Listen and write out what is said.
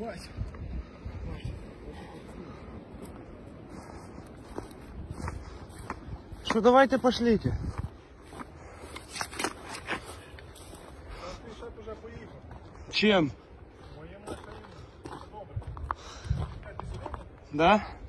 Вася. Что, давайте пошлите. Ты уже поехал. Чем? Моей машине. Добре. Да?